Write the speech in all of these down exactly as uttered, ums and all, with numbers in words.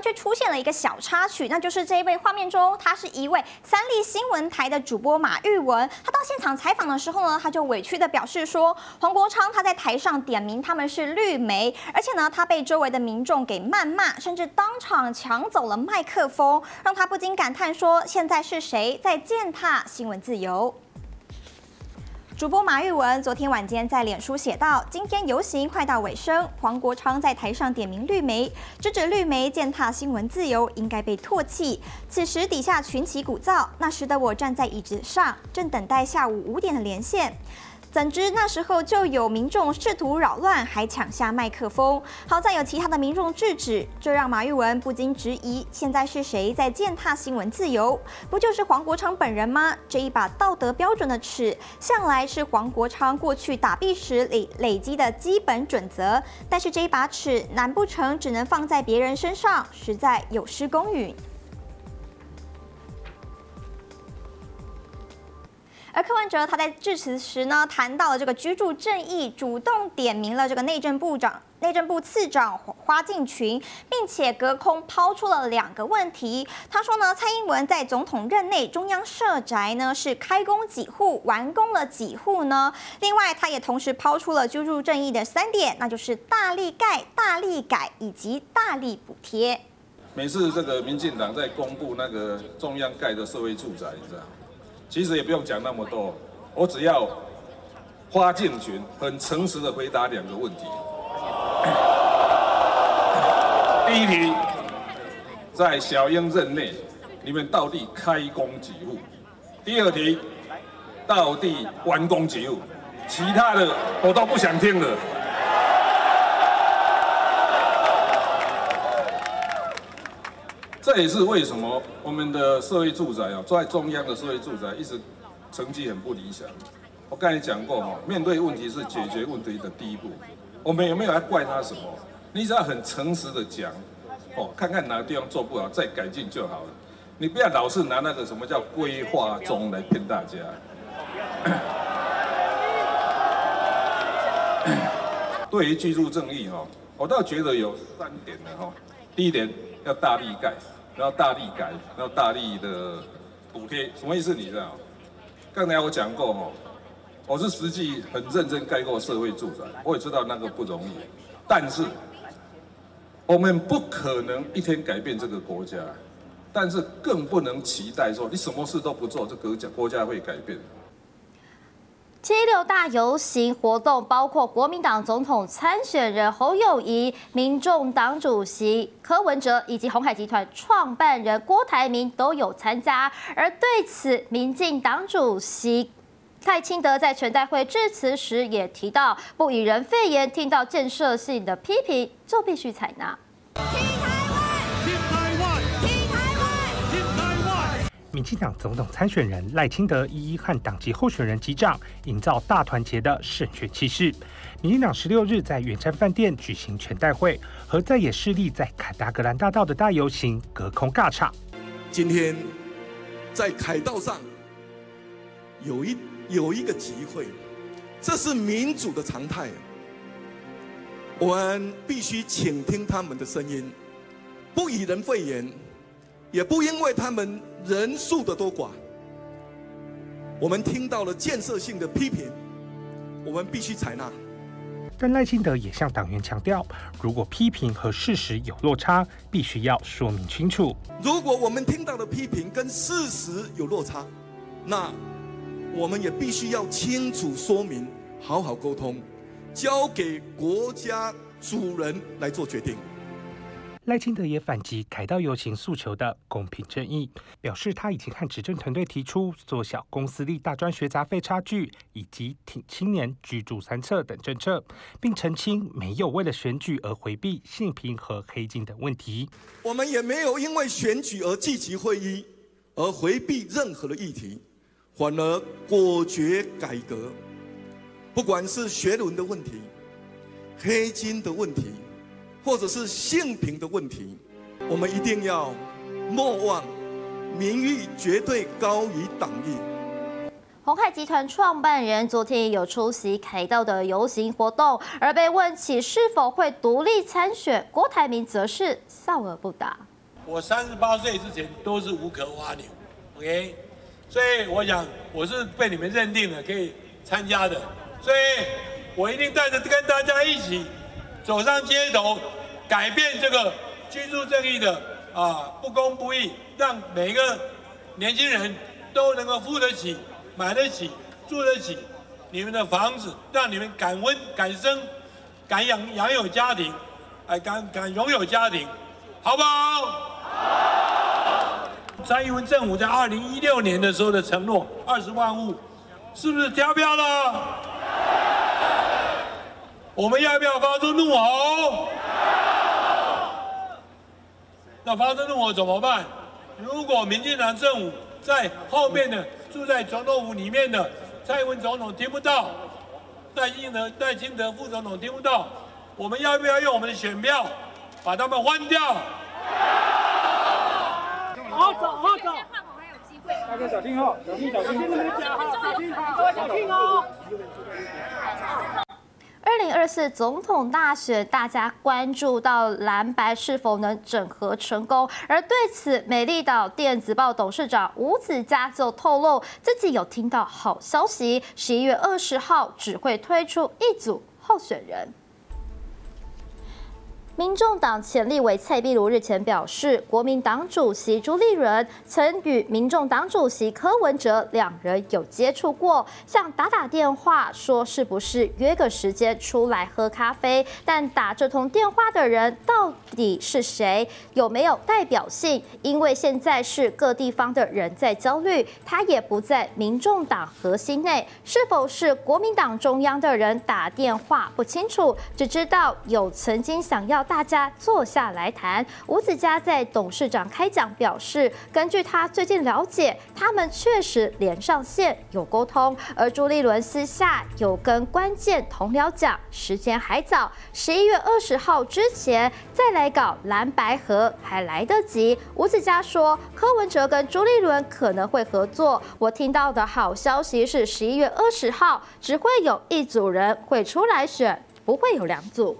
却出现了一个小插曲，那就是这一位画面中，他是一位三立新闻台的主播马玉文。他到现场采访的时候呢，他就委屈的表示说，黄国昌他在台上点名他们是绿媒，而且呢，他被周围的民众给谩骂，甚至当场抢走了麦克风，让他不禁感叹说，现在是谁在践踏新闻自由？主播马玉文昨天晚间在脸书写道：“今天游行快到尾声，黄国昌在台上点名绿媒，直指绿媒践踏新闻自由，应该被唾弃。此时底下群起鼓噪，那时的我站在椅子上，正等待下午五点的连线。”怎知那时候就有民众试图扰乱，还抢下麦克风。好在有其他的民众制止，这让马玉文不禁质疑：现在是谁在践踏新闻自由？不就是黄国昌本人吗？这一把道德标准的尺，向来是黄国昌过去打币时累累积的基本准则。但是这一把尺，难不成只能放在别人身上？实在有失公允。而柯文哲他在致辞时呢，谈到了这个居住正义，主动点名了这个内政部长、内政部次长花敬群，并且隔空抛出了两个问题。他说呢，蔡英文在总统任内中央社宅呢是开工几户，完工了几户呢？另外，他也同时抛出了居住正义的三点，那就是大力盖、大力改以及大力补贴。 每次这个民进党在公布那个中央盖的社会住宅，你知道？其实也不用讲那么多，我只要花敬群很诚实的回答两个问题。第一题，在小英任内，你们到底开工几户？第二题，到底完工几户？其他的我都不想听了。这也是为什么我们的社会住宅啊，在中央的社会住宅一直成绩很不理想。我刚才讲过哈，面对问题是解决问题的第一步。我们有没有来怪他什么？你只要很诚实的讲，哦，看看哪个地方做不好，再改进就好了。你不要老是拿那个什么叫规划中来骗大家。对于居住正义哈，我倒觉得有三点的哈。第一点要大力盖。然后大力改，然后大力的补贴，什么意思？你知道？刚才我讲过哈，我是实际很认真盖过社会住宅，我也知道那个不容易。但是我们不可能一天改变这个国家，但是更不能期待说你什么事都不做，这个国家会改变。 七六大游行活动包括国民党总统参选人侯友宜、民众党主席柯文哲以及鸿海集团创办人郭台铭都有参加。而对此，民进党主席赖清德在全代会致辞时也提到，不以人废言，听到建设性的批评就必须采纳。 民进党总统参选人赖清德一一和党籍候选人击掌，营造大团结的胜选气势。民进党十六日在圆山饭店举行全代会，和在野势力在凯达格兰大道的大游行隔空尬场。 今天在凯道上有一有一个集会，这是民主的常态。我们必须倾听他们的声音，不以人废言。也不因为他们人数的多寡，我们听到了建设性的批评，我们必须采纳。 但赖清德也向党员强调，如果批评和事实有落差，必须要说明清楚。 如果我们听到的批评跟事实有落差，那我们也必须要清楚说明，好好沟通，交给国家主人来做决定。 赖清德也反击凯道游行诉求的公平正义，表示他已经和执政团队提出缩小公私立大专学杂费差距，以及挺青年居住三策等政策，并澄清没有为了选举而回避性平和黑金等问题。 我们也没有因为选举而聚集会议，而回避任何的议题，反而果决改革。不管是学伦的问题、黑金的问题，或者是性平的问题，我们一定要莫忘民意绝对高于党意。 鸿海集团创办人昨天也有出席凯道的游行活动，而被问起是否会独立参选，郭台铭则是笑而不答。 我三十八岁之前都是无壳蜗牛 ，OK， 所以我想我是被你们认定了可以参加的，所以我一定带着跟大家一起走上街头，改变这个居住正义的啊不公不义，让每个年轻人都能够付得起。 买得起、住得起你们的房子，让你们敢温、敢生、敢养养有家庭，哎，敢敢拥有家庭，好不好？好。蔡英文政府在二零一六年的时候的承诺二十万户，是不是超标了？我们要不要发出怒吼？那发出怒吼怎么办？如果民进党政府在后面的。 住在总统府里面的蔡英文总统听不到，赖清德赖清德副总统听不到，我们要不要用我们的选票把他们换掉？ 好走好走，大哥小心哦，小心小心，小心小心小心哦。 二零二四总统大选，大家关注到蓝白是否能整合成功。而对此，美丽岛电子报董事长吴子嘉就透露，自己有听到好消息，十一月二十号只会推出一组候选人。 民众党前立委蔡壁如日前表示，国民党主席朱立伦曾与民众党主席柯文哲两人有接触过，像打打电话说是不是约个时间出来喝咖啡，但打这通电话的人到底是谁，有没有代表性？因为现在是各地方的人在焦虑，他也不在民众党核心内，是否是国民党中央的人打电话不清楚，只知道有曾经想要 大家坐下来谈。吴子嘉在董事长开讲表示，根据他最近了解，他们确实连上线有沟通，而朱立伦私下有跟关键同僚讲，时间还早，十一月二十号之前再来搞蓝白合还来得及。吴子嘉说，柯文哲跟朱立伦可能会合作。我听到的好消息是，十一月二十号只会有一组人会出来选，不会有两组。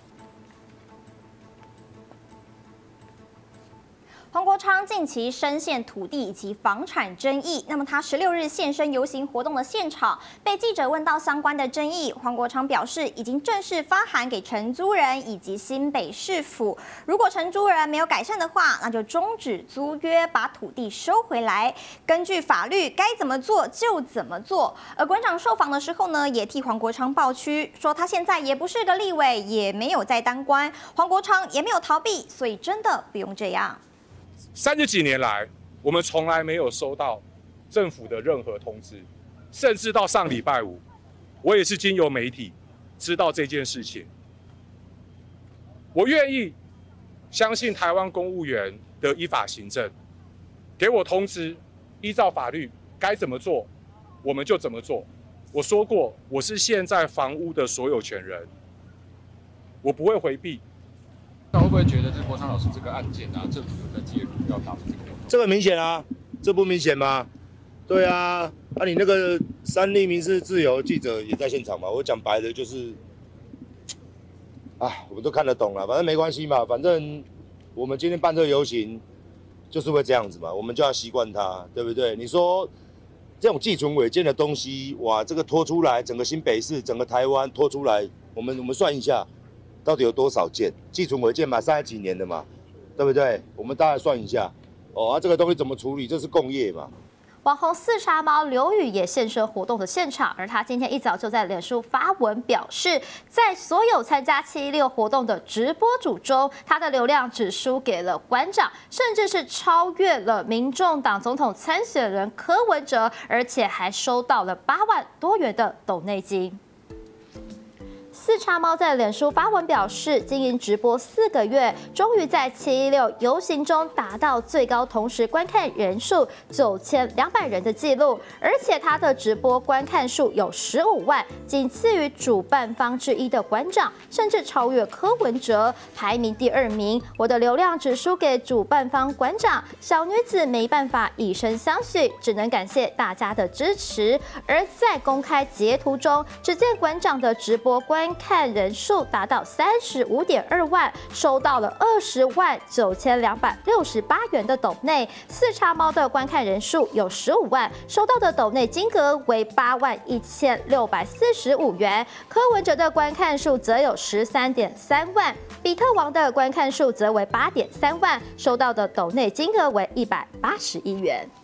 黄国昌近期深陷土地以及房产争议，那么他十六日现身游行活动的现场，被记者问到相关的争议，黄国昌表示已经正式发函给承租人以及新北市府，如果承租人没有改善的话，那就终止租约，把土地收回来。根据法律该怎么做就怎么做。而馆长受访的时候呢，也替黄国昌抱屈，说他现在也不是个立委，也没有在当官，黄国昌也没有逃避，所以真的不用这样。 三十几年来，我们从来没有收到政府的任何通知，甚至到上礼拜五，我也是经由媒体知道这件事情。我愿意相信台湾公务员的依法行政，给我通知，依照法律该怎么做，我们就怎么做。我说过，我是现在房屋的所有权人，我不会回避。 那会不会觉得这国昌老师这个案件啊，政府有在介入，要打这个？ 这个明显啊，这不明显吗？对啊，啊你那个三立民事自由记者也在现场嘛，我讲白的就是，啊，我们都看得懂了，反正没关系嘛，反正我们今天办这个游行，就是会这样子嘛，我们就要习惯它，对不对？你说这种寄存违建的东西，哇，这个拖出来，整个新北市、整个台湾拖出来，我们我们算一下。 到底有多少件寄存违建嘛？三十几年的嘛，对不对？我们大概算一下，哦，啊，这个东西怎么处理？这是共业嘛。 网红四杀猫刘宇也现身活动的现场，而他今天一早就在脸书发文表示，在所有参加七一六活动的直播主中，他的流量只输给了馆长，甚至是超越了民众党总统参选人柯文哲，而且还收到了八万多元的抖内金。 四叉猫在脸书发文表示，经营直播四个月，终于在七一六游行中达到最高同时观看人数九千两百人的记录，而且他的直播观看数有十五万，仅次于主办方之一的馆长，甚至超越柯文哲，排名第二名。我的流量只输给主办方馆长，小女子没办法以身相许，只能感谢大家的支持。而在公开截图中，只见馆长的直播观看人数达到三十五点二万，收到了二十万九千两百六十八元的斗内。四叉猫的观看人数有十五万，收到的斗内金额为八万一千六百四十五元。柯文哲的观看数则有十三点三万，比特王的观看数则为八点三万，收到的斗内金额为一百八十一元。